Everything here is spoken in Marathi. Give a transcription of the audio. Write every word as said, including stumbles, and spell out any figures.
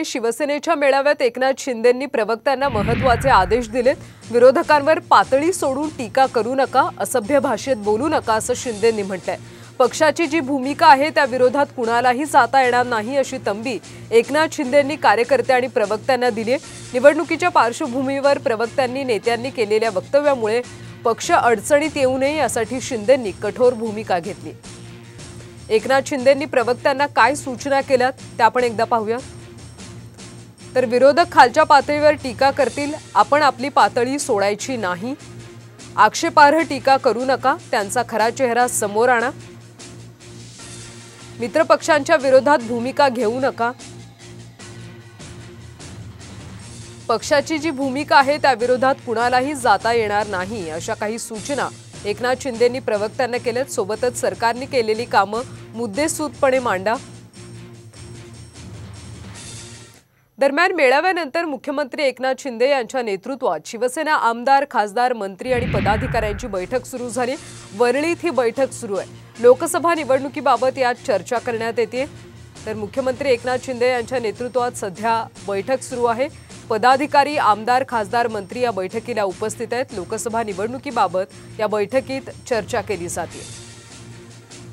शिवसेनेच्या मेळाव्यात एकनाथ शिंदेंनी प्रवक्त्यांना महत्त्वाचे आदेश दिलेत। विरोधकांवर पातळी सोडून टीका करू नका, असभ्य भाषेत बोलू नका असं शिंदेंनी म्हटलंय। पक्षाची जी भूमिका आहे त्या विरोधात कुणालाही जाता येणार नाही अशी तंबी एकनाथ शिंदेंनी कार्यकर्ते आणि प्रवक्त्यांना दिली आहे। निवडणुकीच्या पार्श्वभूमीवर प्रवक्त्यांनी नेत्यांनी केलेल्या वक्तव्यामुळे पक्ष अडचणीत येऊ नये यासाठी शिंदेंनी कठोर भूमिका घेतली। एकनाथ शिंदेंनी प्रवक्त्यांना काय सूचना केल्यात त्या आपण एकदा पाहूया। तर विरोधक खालच्या पातळीवर टीका करतील, आपण आपली पातळी सोडायची नाही। आक्षेपार्ह टीका करू नका, त्यांचा खरा चेहरा समोर आणा। मित्रपक्षांच्या विरोधात भूमिका घेऊ नका। पक्षाची जी भूमिका आहे त्या विरोधात कुणालाही जाता येणार नाही अशा काही सूचना एकनाथ शिंदेंनी प्रवक्त्यांना केल्यात। सोबतच सरकारने केलेली कामं मुद्देसूदपणे मांडा। दरम्यान मेळाव्यानंतर मुख्यमंत्री एकनाथ शिंदे यांच्या नेतृत्वात शिवसेना आमदार, खासदार, मंत्री आणि पदाधिकाऱ्यांची बैठक सुरू झाली। वरळीत ही बैठक सुरू आहे। लोकसभा निवडणुकीबाबत यात चर्चा करण्यात येते। तर मुख्यमंत्री एकनाथ शिंदे यांच्या नेतृत्वात सध्या बैठक सुरू आहे। पदाधिकारी, आमदार, खासदार, मंत्री या बैठकीला उपस्थित आहेत। लोकसभा निवडणुकीबाबत या बैठकीत चर्चा केली जाते।